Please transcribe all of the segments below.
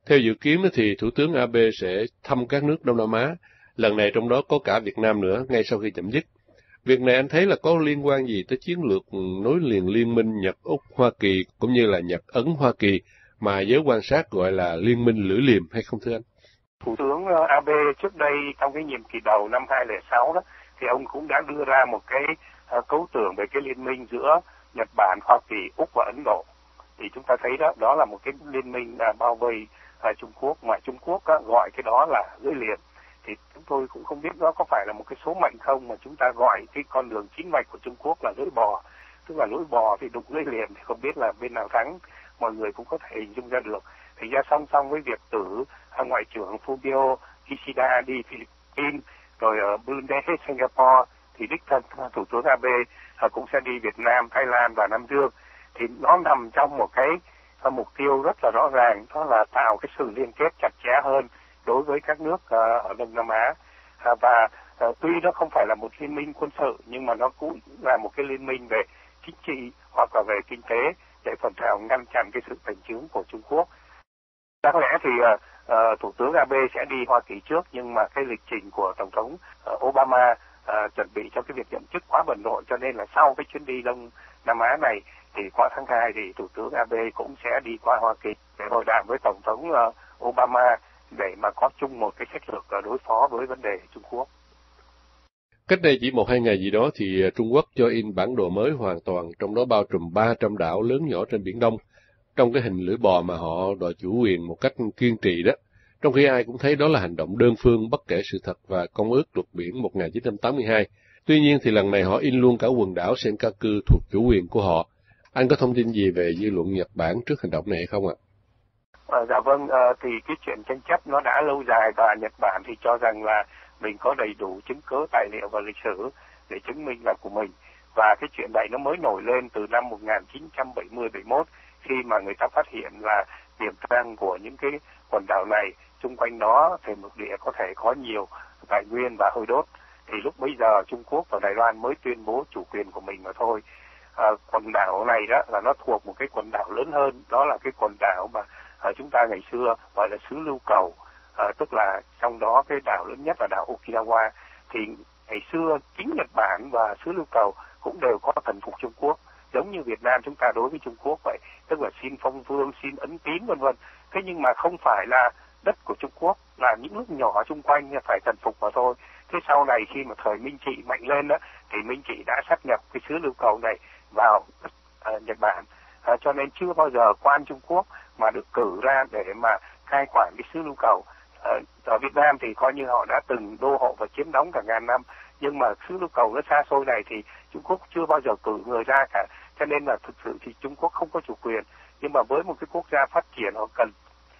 Theo dự kiến thì Thủ tướng Abe sẽ thăm các nước Đông Nam Á, lần này trong đó có cả Việt Nam nữa ngay sau khi chấm dứt. Việc này anh thấy là có liên quan gì tới chiến lược nối liền liên minh Nhật-Úc-Hoa Kỳ cũng như là Nhật-Ấn-Hoa Kỳ mà giới quan sát gọi là liên minh lưỡi liềm hay không thưa anh? Thủ tướng Abe trước đây trong cái nhiệm kỳ đầu năm 2006 đó thì ông cũng đã đưa ra một cái cấu tưởng về cái liên minh giữa Nhật Bản, Hoa Kỳ, Úc và Ấn Độ. Thì chúng ta thấy đó là một cái liên minh bao vây Trung Quốc, mà Trung Quốc gọi cái đó là lưỡi liềm. Thì chúng tôi cũng không biết đó có phải là một cái số mệnh không mà chúng ta gọi cái con đường chính mạch của Trung Quốc là lưỡi bò. Tức là lưỡi bò thì đục lưỡi liềm thì không biết là bên nào thắng, mọi người cũng có thể hình dung ra được. Thì ra song song với việc cử Ngoại trưởng Fumio Kishida đi Philippines, rồi ở Brunei, Singapore, thì đích thân Thủ tướng Abe cũng sẽ đi Việt Nam, Thái Lan và Nam Dương. Thì nó nằm trong một cái mục tiêu rất là rõ ràng, đó là tạo cái sự liên kết chặt chẽ hơn đối với các nước ở Đông Nam Á. Và tuy nó không phải là một liên minh quân sự, nhưng mà nó cũng là một cái liên minh về chính trị hoặc là về kinh tế để phần nào ngăn chặn cái sự bành trướng của Trung Quốc. Đáng lẽ thì Thủ tướng Abe sẽ đi Hoa Kỳ trước, nhưng mà cái lịch trình của Tổng thống Obama chuẩn bị cho cái việc nhậm chức quá bận rộn, cho nên là sau cái chuyến đi Đông Nam Á này thì qua tháng 2 thì Thủ tướng Abe cũng sẽ đi qua Hoa Kỳ để hội đàm với Tổng thống Obama để mà có chung một cái sách lược đối phó với vấn đề Trung Quốc. Cách đây chỉ 1-2 ngày gì đó thì Trung Quốc cho in bản đồ mới hoàn toàn, trong đó bao trùm 300 đảo lớn nhỏ trên Biển Đông, trong cái hình lưỡi bò mà họ đòi chủ quyền một cách kiên trì đó. Trong khi ai cũng thấy đó là hành động đơn phương bất kể sự thật và Công ước Luật Biển 1982. Tuy nhiên thì lần này họ in luôn cả quần đảo Senkaku thuộc chủ quyền của họ. Anh có thông tin gì về dư luận Nhật Bản trước hành động này hay không ạ? Dạ vâng, thì cái chuyện tranh chấp nó đã lâu dài và Nhật Bản thì cho rằng là mình có đầy đủ chứng cứ tài liệu và lịch sử để chứng minh là của mình. Và cái chuyện này nó mới nổi lên từ năm 1970-71 khi mà người ta phát hiện là tiềm năng của những cái quần đảo này, xung quanh đó thềm lục địa có thể có nhiều tài nguyên và hơi đốt. Thì lúc bấy giờ Trung Quốc và Đài Loan mới tuyên bố chủ quyền của mình mà thôi. Quần đảo này đó là nó thuộc một cái quần đảo lớn hơn, đó là cái quần đảo mà chúng ta ngày xưa gọi là xứ lưu cầu, tức là trong đó cái đảo lớn nhất là đảo Okinawa. Thì ngày xưa chính Nhật Bản và xứ lưu cầu cũng đều có thần phục Trung Quốc, giống như Việt Nam chúng ta đối với Trung Quốc vậy, tức là xin phong vương, xin ấn tín vân vân. Thế nhưng mà không phải là đất của Trung Quốc, là những nước nhỏ xung quanh phải thần phục mà thôi. Thế sau này khi mà thời Minh Trị mạnh lên đó, thì Minh Trị đã sáp nhập cái xứ lưu cầu này vào Nhật Bản, cho nên chưa bao giờ quan Trung Quốc mà được cử ra để mà cai quản cái xứ lưu cầu. Ở Việt Nam thì coi như họ đã từng đô hộ và chiếm đóng cả ngàn năm, nhưng mà xứ lưu cầu nó xa xôi này thì Trung Quốc chưa bao giờ cử người ra cả, cho nên là thực sự thì Trung Quốc không có chủ quyền. Nhưng mà với một cái quốc gia phát triển họ cần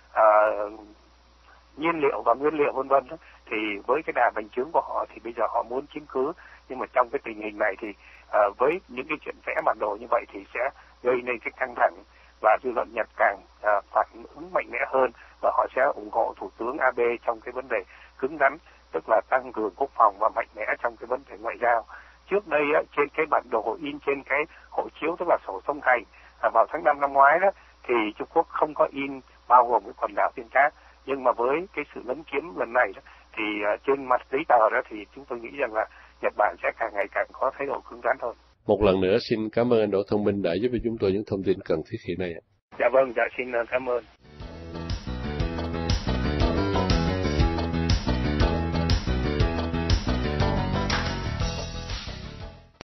nhiên liệu và nguyên liệu vân vân, thì với cái đà bành trướng của họ thì bây giờ họ muốn chiếm cứ. Nhưng mà trong cái tình hình này thì với những cái chuyện vẽ bản đồ như vậy thì sẽ gây nên cái căng thẳng, và dư luận Nhật càng phản ứng mạnh mẽ hơn, và họ sẽ ủng hộ Thủ tướng Abe trong cái vấn đề cứng rắn, tức là tăng cường quốc phòng và mạnh mẽ trong cái vấn đề ngoại giao. Trước đây trên cái bản đồ in trên cái hộ chiếu, tức là sổ song hành, vào tháng 5 năm ngoái đó, thì Trung Quốc không có in bao gồm cái quần đảo Tiên Cát. Nhưng mà với cái sự lấn chiếm lần này đó, thì trên mặt giấy tờ đó thì chúng tôi nghĩ rằng là Nhật Bản sẽ càng ngày càng có thái độ cứng rắn hơn. Một lần nữa xin cảm ơn anh Đỗ Thông Minh đã giúp cho chúng tôi những thông tin cần thiết hiện nay. Dạ vâng, dạ xin cảm ơn.